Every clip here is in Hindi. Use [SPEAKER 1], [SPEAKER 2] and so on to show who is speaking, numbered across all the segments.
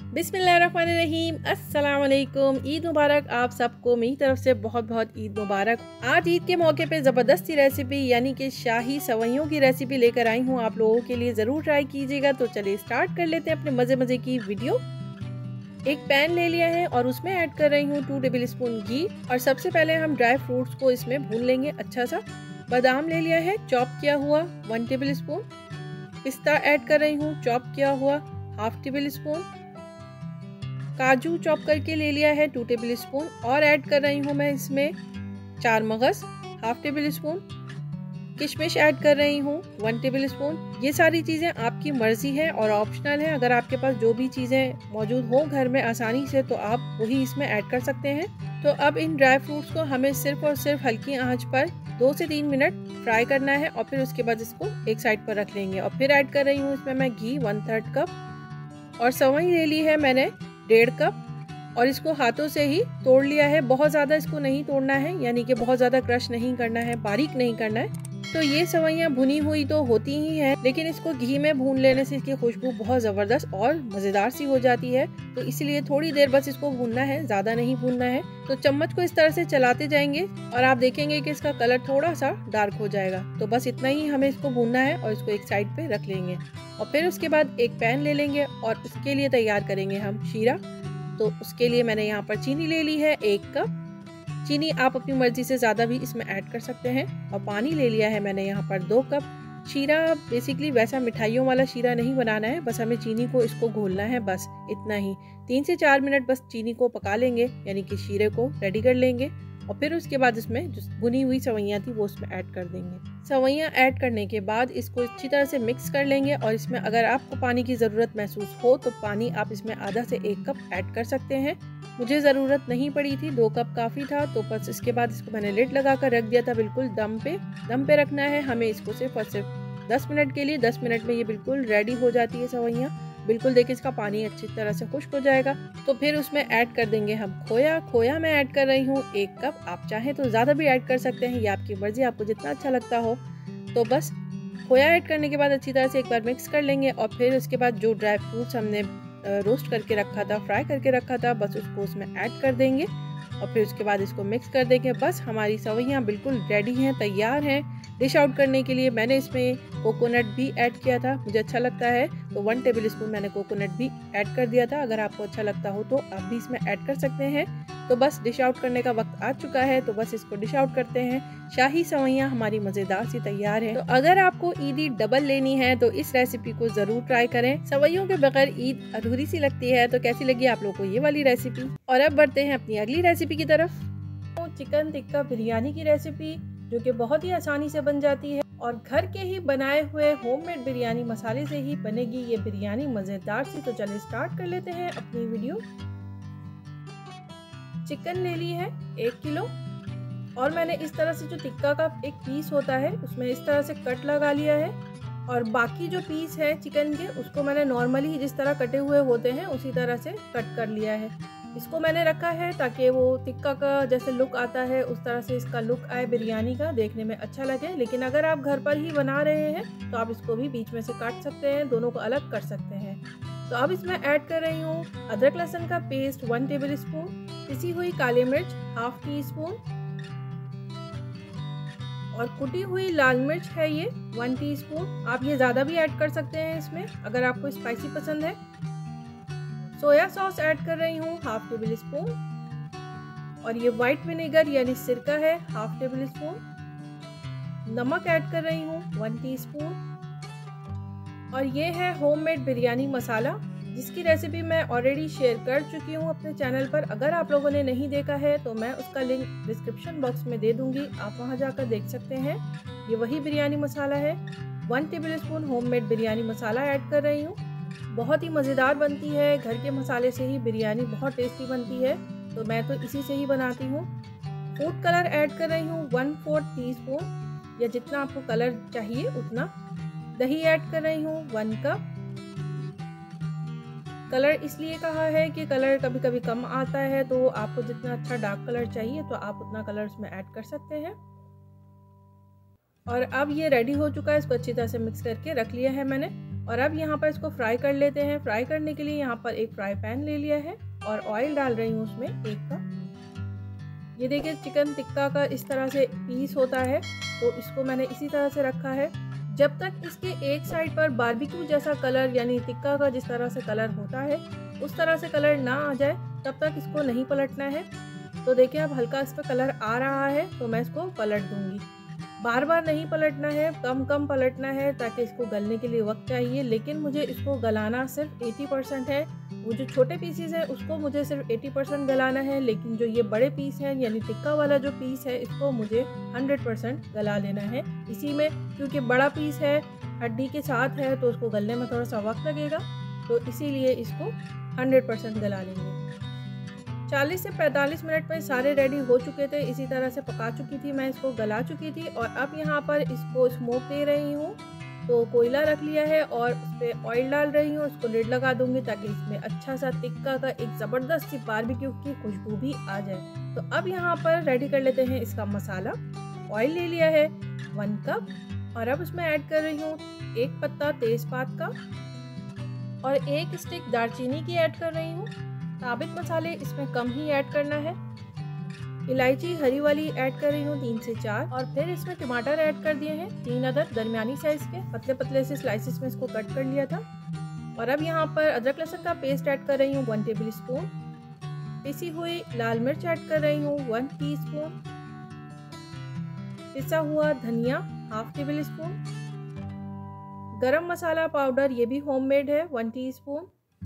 [SPEAKER 1] बिस्मिल्लाहिर्रहमानिर्रहीम, अस्सलाम वालेकुम। ईद मुबारक आप सबको मेरी तरफ से बहुत बहुत ईद मुबारक। आज ईद के मौके पे ज़बरदस्ती रेसिपी यानी कि शाही सवैयों की रेसिपी लेकर आई हूँ आप लोगों के लिए, ज़रूर ट्राई कीजिएगा। तो चलिए स्टार्ट कर लेते हैं अपने मज़े मज़े की वीडियो। एक पैन ले लिया है और उसमें ऐड कर रही हूँ 2 टेबल स्पून घी। और सबसे पहले हम ड्राई फ्रूट्स को इसमें भून लेंगे अच्छा सा। बादाम ले लिया है चॉप किया हुआ 1 टेबल स्पून। पिस्ता ऐड कर रही हूँ चॉप किया हुआ 1/2 टेबल स्पून। काजू चॉप करके ले लिया है 2 टेबल स्पून। और ऐड कर रही हूँ मैं इसमें 4 मगज 1/2 टेबल स्पून। किशमिश ऐड कर रही हूँ 1 टेबल स्पून। ये सारी चीज़ें आपकी मर्ज़ी है और ऑप्शनल है। अगर आपके पास जो भी चीज़ें मौजूद हो घर में आसानी से तो आप वही इसमें ऐड कर सकते हैं। तो अब इन ड्राई फ्रूट्स को हमें सिर्फ और सिर्फ हल्की आंच पर 2 से 3 मिनट फ्राई करना है और फिर उसके बाद इसको एक साइड पर रख लेंगे। और फिर ऐड कर रही हूँ इसमें मैं घी 1/3 कप। और सवई ले ली है मैंने 1.5 कप और इसको हाथों से ही तोड़ लिया है। बहुत ज़्यादा इसको नहीं तोड़ना है, यानी कि बहुत ज़्यादा क्रश नहीं करना है, बारीक नहीं करना है। तो ये सवैयाँ भुनी हुई तो होती ही हैं, लेकिन इसको घी में भून लेने से इसकी खुशबू बहुत ज़बरदस्त और मज़ेदार सी हो जाती है। तो इसलिए थोड़ी देर बस इसको भूनना है, ज़्यादा नहीं भूनना है। तो चम्मच को इस तरह से चलाते जाएंगे और आप देखेंगे कि इसका कलर थोड़ा सा डार्क हो जाएगा। तो बस इतना ही हमें इसको भूनना है और इसको एक साइड पे रख लेंगे। और फिर उसके बाद एक पैन ले लेंगे और उसके लिए तैयार करेंगे हम शीरा। तो उसके लिए मैंने यहाँ पर चीनी ले ली है 1 कप। चीनी आप अपनी मर्जी से ज़्यादा भी इसमें ऐड कर सकते हैं। और पानी ले लिया है मैंने यहाँ पर 2 कप। शीरा बेसिकली वैसा मिठाइयों वाला शीरा नहीं बनाना है, बस हमें चीनी को इसको घोलना है, बस इतना ही। 3 से 4 मिनट बस चीनी को पका लेंगे, यानी कि शीरे को रेडी कर लेंगे। और फिर उसके बाद इसमें जो भुनी हुई सवैयाँ थी वो उसमें ऐड कर देंगे। सवैयाँ ऐड करने के बाद इसको अच्छी तरह से मिक्स कर लेंगे। और इसमें अगर आपको पानी की ज़रूरत महसूस हो तो पानी आप इसमें आधा से 1 कप ऐड कर सकते हैं। मुझे ज़रूरत नहीं पड़ी थी, 2 कप काफ़ी था। तो बस इसके बाद इसको मैंने लिड लगा कर रख दिया था बिल्कुल दम पे रखना है हमें इसको सिर्फ और सिर्फ 10 मिनट के लिए। 10 मिनट में ये बिल्कुल रेडी हो जाती है सवैयाँ। बिल्कुल देखिए इसका पानी अच्छी तरह से खुश्क हो जाएगा। तो फिर उसमें ऐड कर देंगे हम खोया मैं ऐड कर रही हूँ 1 कप। आप चाहें तो ज़्यादा भी ऐड कर सकते हैं, ये आपकी मर्जी, आपको जितना अच्छा लगता हो। तो बस खोया ऐड करने के बाद अच्छी तरह से एक बार मिक्स कर लेंगे। और फिर उसके बाद जो ड्राई फ्रूट्स हमने रोस्ट करके रखा था, फ्राई करके रखा था, बस उसको उसमें ऐड कर देंगे। और फिर उसके बाद इसको मिक्स कर देंगे। बस हमारी सवैयाँ बिल्कुल रेडी हैं, तैयार हैं डिश आउट करने के लिए। मैंने इसमें कोकोनट भी ऐड किया था, मुझे अच्छा लगता है तो 1 टेबल स्पून मैंने कोकोनट भी ऐड कर दिया था। अगर आपको अच्छा लगता हो तो आप भी इसमें ऐड कर सकते हैं। तो बस डिश आउट करने का वक्त आ चुका है, तो बस इसको डिश आउट करते हैं। शाही सवैयाँ हमारी मज़ेदार सी तैयार है। तो अगर आपको ईदी डबल लेनी है तो इस रेसिपी को ज़रूर ट्राई करें। सवैयों के बगैर ईद अधूरी सी लगती है। तो कैसी लगी आप लोगों को ये वाली रेसिपी? और अब बढ़ते हैं अपनी अगली रेसिपी की तरफ। चिकन टिक्का बिरयानी की रेसिपी, जो कि बहुत ही आसानी से बन जाती है और घर के ही बनाए हुए होममेड बिरयानी मसाले से ही बनेगी ये बिरयानी मज़ेदार सी। तो चलिए स्टार्ट कर लेते हैं अपनी वीडियो। चिकन ले ली है 1 किलो और मैंने इस तरह से जो टिक्का का एक पीस होता है उसमें इस तरह से कट लगा लिया है। और बाकी जो पीस है चिकन के उसको मैंने नॉर्मली ही जिस तरह कटे हुए होते हैं उसी तरह से कट कर लिया है। इसको मैंने रखा है ताकि वो टिक्का का जैसे लुक आता है उस तरह से इसका लुक आए, बिरयानी का देखने में अच्छा लगे। लेकिन अगर आप घर पर ही बना रहे हैं तो आप इसको भी बीच में से काट सकते हैं, दोनों को अलग कर सकते हैं। तो अब इसमें ऐड कर रही हूँ अदरक लहसुन का पेस्ट 1 टेबल स्पून, पिसी हुई काली मिर्च 1/2 टीस्पून और कुटी हुई लाल मिर्च है ये 1 टीस्पून। आप ये ज़्यादा भी ऐड कर सकते हैं इसमें अगर आपको स्पाइसी पसंद है। सोया सॉस ऐड कर रही हूँ 1/2 टेबल स्पून और ये वाइट विनेगर यानी सिरका है 1/2 टेबल स्पून। नमक ऐड कर रही हूँ 1 टीस्पून। और ये है होममेड बिरयानी मसाला, जिसकी रेसिपी मैं ऑलरेडी शेयर कर चुकी हूँ अपने चैनल पर। अगर आप लोगों ने नहीं देखा है तो मैं उसका लिंक डिस्क्रिप्शन बॉक्स में दे दूँगी, आप वहाँ जाकर देख सकते हैं। ये वही बिरयानी मसाला है। 1 tablespoon homemade biryani masala add कर रही हूँ। बहुत ही मज़ेदार बनती है, घर के मसाले से ही बिरयानी बहुत टेस्टी बनती है, तो मैं तो इसी से ही बनाती हूँ। फूड कलर ऐड कर रही हूँ 1/4 टीस्पून या जितना आपको कलर चाहिए उतना। दही ऐड कर रही हूँ 1 कप। कलर इसलिए कहा है कि कलर कभी कभी कम आता है, तो आपको जितना अच्छा डार्क कलर चाहिए तो आप उतना कलर उसमें ऐड कर सकते हैं। और अब ये रेडी हो चुका है, इसको अच्छी तरह से मिक्स करके रख लिया है मैंने। और अब यहाँ पर इसको फ्राई कर लेते हैं। फ्राई करने के लिए यहाँ पर एक फ्राई पैन ले लिया है और ऑयल डाल रही हूँ उसमें 1 कप। ये देखिए चिकन टिक्का का इस तरह से पीस होता है, तो इसको मैंने इसी तरह से रखा है। जब तक इसके एक साइड पर बारबेक्यू जैसा कलर यानी टिक्का का जिस तरह से कलर होता है उस तरह से कलर ना आ जाए तब तक इसको नहीं पलटना है। तो देखिए अब हल्का इस पर कलर आ रहा है तो मैं इसको पलट दूंगी। बार बार नहीं पलटना है, कम कम पलटना है ताकि इसको गलने के लिए वक्त चाहिए। लेकिन मुझे इसको गलाना सिर्फ 80% है। वो जो छोटे पीसीज है उसको मुझे सिर्फ 80% गलाना है, लेकिन जो ये बड़े पीस हैं यानी टिक्का वाला जो पीस है इसको मुझे 100% गला लेना है इसी में। क्योंकि बड़ा पीस है, हड्डी के साथ है, तो उसको गलने में थोड़ा सा वक्त लगेगा, तो इसीलिए इसको 100% गला लेंगे। 40 से 45 मिनट में सारे रेडी हो चुके थे। इसी तरह से पका चुकी थी मैं, इसको गला चुकी थी। और अब यहाँ पर इसको स्मोक दे रही हूँ। तो कोयला रख लिया है और उस पर ऑयल डाल रही हूँ। इसको लिड लगा दूंगी ताकि इसमें अच्छा सा टिक्का का एक ज़बरदस्त सी बारबेक्यू की खुशबू भी आ जाए। तो अब यहाँ पर रेडी कर लेते हैं इसका मसाला। ऑयल ले लिया है 1 कप और अब उसमें ऐड कर रही हूँ 1 पत्ता तेज़पात का और 1 स्टिक दालचीनी की ऐड कर रही हूँ। साबित मसाले इसमें कम ही ऐड करना है। इलायची हरी वाली ऐड कर रही हूँ 3 से 4 और फिर इसमें टमाटर ऐड कर दिए हैं 3 अदद दरमियानी साइज के, पतले पतले से स्लाइसिस में इसको कट कर लिया था। और अब यहाँ पर अदरक लहसुन का पेस्ट ऐड कर रही हूँ 1 टेबल स्पून। पिसी हुई लाल मिर्च ऐड कर रही हूँ 1 टीस्पून। पिसा हुआ धनिया 1/2 टेबल स्पून। गरम मसाला पाउडर ये भी होममेड है 1 टीस्पून।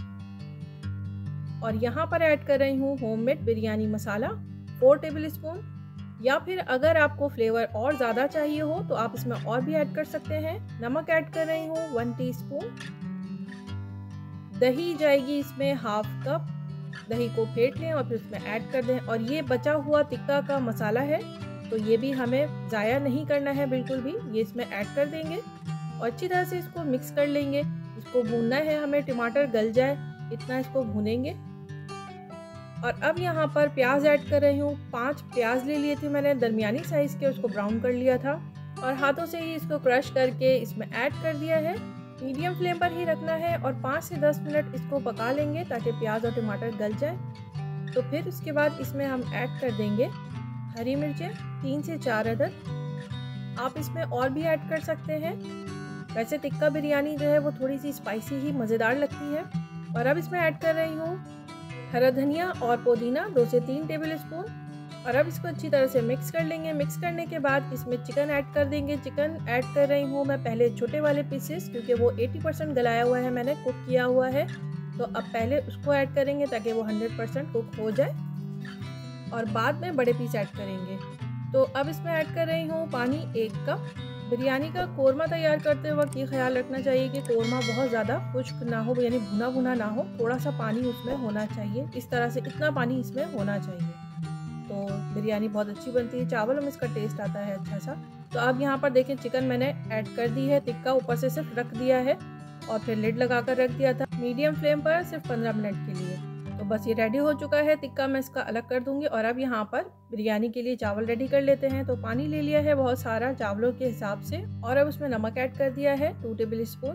[SPEAKER 1] और यहाँ पर ऐड कर रही हूँ homemade biryani masala 4 tablespoon. या फिर अगर आपको फ्लेवर और ज़्यादा चाहिए हो तो आप इसमें और भी ऐड कर सकते हैं। नमक ऐड कर रही हूँ 1 टीस्पून। दही जाएगी इसमें 1/2 कप। दही को फेंट लें और फिर उसमें ऐड कर दें। और ये बचा हुआ टिक्का का मसाला है, तो ये भी हमें ज़ाया नहीं करना है बिल्कुल भी, ये इसमें ऐड कर देंगे और अच्छी तरह से इसको मिक्स कर लेंगे। इसको भूनना है हमें, टमाटर गल जाए इतना इसको भूनेंगे। और अब यहाँ पर प्याज ऐड कर रही हूँ। 5 प्याज ले लिए थे मैंने दरमियानी साइज़ के, उसको ब्राउन कर लिया था और हाथों से ही इसको क्रश करके इसमें ऐड कर दिया है। मीडियम फ्लेम पर ही रखना है और 5 से 10 मिनट इसको पका लेंगे ताकि प्याज और टमाटर गल जाए। तो फिर उसके बाद इसमें हम ऐड कर देंगे हरी मिर्चें 3 से 4 अदद। आप इसमें और भी ऐड कर सकते हैं। वैसे टिक्का बिरयानी जो है वो थोड़ी सी स्पाइसी ही मज़ेदार लगती है। और अब इसमें ऐड कर रही हूँ हरा धनिया और पुदीना 2 से 3 टेबल स्पून। और अब इसको अच्छी तरह से मिक्स कर लेंगे। मिक्स करने के बाद इसमें चिकन ऐड कर देंगे। चिकन ऐड कर रही हूँ मैं पहले छोटे वाले पीसेस, क्योंकि वो 80% गलाया हुआ है, मैंने कुक किया हुआ है। तो अब पहले उसको ऐड करेंगे ताकि वो 100% कुक हो जाए और बाद में बड़े पीस ऐड करेंगे। तो अब इसमें ऐड कर रही हूँ पानी 1 कप। बिरयानी का कोरमा तैयार करते वक्त ये ख्याल रखना चाहिए कि कोरमा बहुत ज़्यादा खुश्क ना हो, यानी भुना भुना ना हो, थोड़ा सा पानी उसमें होना चाहिए। इस तरह से इतना पानी इसमें होना चाहिए तो बिरयानी बहुत अच्छी बनती है, चावलों में इसका टेस्ट आता है अच्छा सा। तो अब यहाँ पर देखें चिकन मैंने ऐड कर दी है। टिक्का ऊपर से सिर्फ रख दिया है और फिर लिड लगा कर रख दिया था मीडियम फ्लेम पर सिर्फ 15 मिनट के लिए। तो बस ये रेडी हो चुका है टिक्का, मैं इसका अलग कर दूंगी। और अब यहाँ पर बिरयानी के लिए चावल रेडी कर लेते हैं। तो पानी ले लिया है बहुत सारा चावलों के हिसाब से और अब उसमें नमक ऐड कर दिया है 2 टेबल स्पून।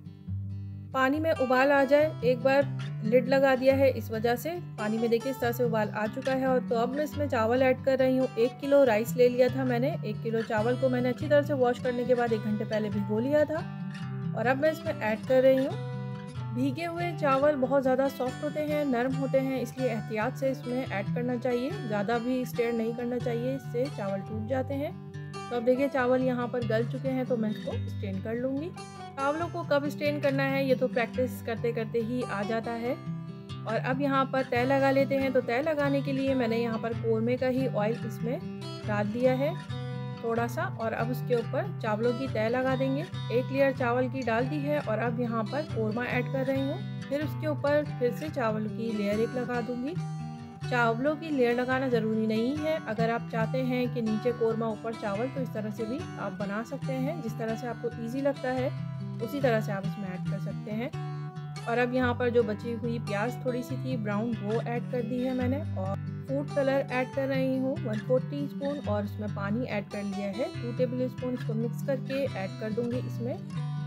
[SPEAKER 1] पानी में उबाल आ जाए, एक बार लिड लगा दिया है, इस वजह से पानी में देखिए इस तरह से उबाल आ चुका है। और तो अब मैं इसमें चावल ऐड कर रही हूँ। 1 किलो राइस ले लिया था मैंने। 1 किलो चावल को मैंने अच्छी तरह से वॉश करने के बाद 1 घंटे पहले भिगो लिया था और अब मैं इसमें ऐड कर रही हूँ। भीगे हुए चावल बहुत ज़्यादा सॉफ्ट होते हैं, नरम होते हैं, इसलिए एहतियात से इसमें ऐड करना चाहिए। ज़्यादा भी स्टेयर नहीं करना चाहिए, इससे चावल टूट जाते हैं। तो अब देखिए चावल यहाँ पर गल चुके हैं, तो मैं इसको स्ट्रेन कर लूँगी। चावलों को कब स्ट्रेन करना है ये तो प्रैक्टिस करते करते ही आ जाता है। और अब यहाँ पर तय लगा लेते हैं। तो तय लगाने के लिए मैंने यहाँ पर कोरमे का ही ऑयल इसमें डाल दिया है थोड़ा सा और अब उसके ऊपर चावलों की तय लगा देंगे। 1 लेयर चावल की डाल दी है और अब यहाँ पर कोरमा ऐड कर रही हूँ। फिर उसके ऊपर फिर से चावल की लेयर 1 लगा दूँगी। चावलों की लेयर लगाना ज़रूरी नहीं है, अगर आप चाहते हैं कि नीचे कोरमा ऊपर चावल तो इस तरह से भी आप बना सकते हैं। जिस तरह से आपको ईजी लगता है उसी तरह से आप इसमें ऐड कर सकते हैं। और अब यहाँ पर जो बची हुई प्याज थोड़ी सी थी ब्राउन, वो ऐड कर दी है मैंने और फूड कलर ऐड कर रही हूँ 1/4 टीस्पून और इसमें पानी ऐड कर लिया है 2 टेबल स्पून। इसको मिक्स करके ऐड कर दूँगी इसमें।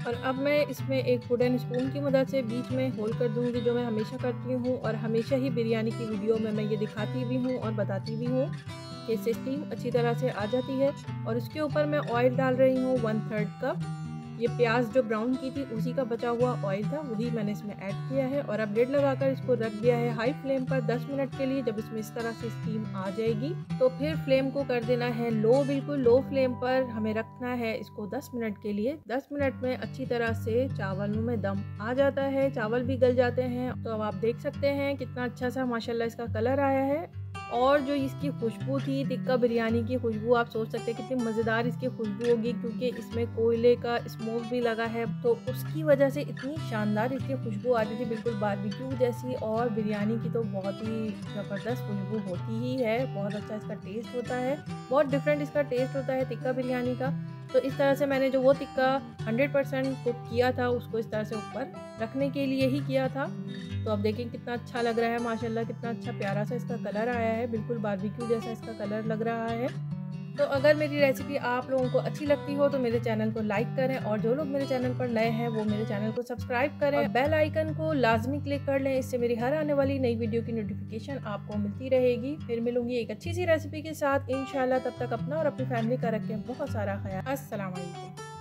[SPEAKER 1] और अब मैं इसमें एक वुडन स्पून की मदद से बीच में होल कर दूंगी, जो मैं हमेशा करती हूँ और हमेशा ही बिरयानी की वीडियो में मैं ये दिखाती भी हूँ और बताती भी हूँ कि इससे स्टीम अच्छी तरह से आ जाती है। और उसके ऊपर मैं ऑयल डाल रही हूँ 1/3 कप। ये प्याज जो ब्राउन की थी उसी का बचा हुआ ऑयल था, वही मैंने इसमें ऐड किया है। और अब लिड लगाकर इसको रख दिया है हाई फ्लेम पर 10 मिनट के लिए। जब इसमें इस तरह से स्टीम आ जाएगी तो फिर फ्लेम को कर देना है लो, बिल्कुल लो फ्लेम पर हमें रखना है इसको 10 मिनट के लिए। 10 मिनट में अच्छी तरह से चावलों में दम आ जाता है, चावल भी गल जाते हैं। तो अब आप देख सकते हैं कितना अच्छा सा माशाल्लाह इसका कलर आया है। और जो इसकी खुशबू थी, टिक्का बिरयानी की खुशबू, आप सोच सकते हैं कितनी मज़ेदार इसकी खुशबू होगी, क्योंकि इसमें कोयले का स्मोक भी लगा है तो उसकी वजह से इतनी शानदार इसकी खुशबू आ रही थी, बिल्कुल बारबेक्यू जैसी। और बिरयानी की तो बहुत ही ज़बरदस्त खुशबू होती ही है, बहुत अच्छा इसका टेस्ट होता है, बहुत डिफरेंट इसका टेस्ट होता है टिक्का बिरयानी का। तो इस तरह से मैंने जो वो टिक्का 100% कुक किया था उसको इस तरह से ऊपर रखने के लिए ही किया था। तो अब देखें कितना अच्छा लग रहा है माशाल्लाह, कितना अच्छा प्यारा सा इसका कलर आया है, बिल्कुल बारबेक्यू जैसा इसका कलर लग रहा है। तो अगर मेरी रेसिपी आप लोगों को अच्छी लगती हो तो मेरे चैनल को लाइक करें, और जो लोग मेरे चैनल पर नए हैं वो मेरे चैनल को सब्सक्राइब करें और बेल आइकन को लाजमी क्लिक कर लें। इससे मेरी हर आने वाली नई वीडियो की नोटिफिकेशन आपको मिलती रहेगी। फिर मिलूंगी एक अच्छी सी रेसिपी के साथ इंशाल्लाह। तब तक अपना और अपनी फैमिली का रखें बहुत सारा ख्याल। अस्सलाम वालेकुम।